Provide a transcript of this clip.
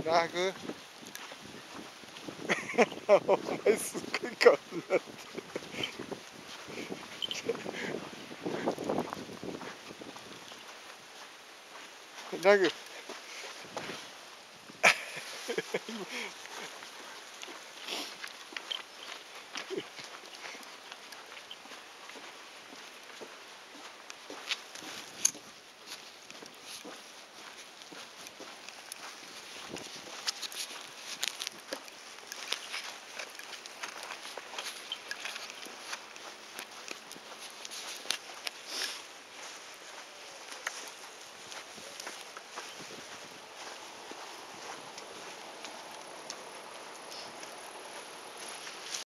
ラグお前すっごい顔になってラグ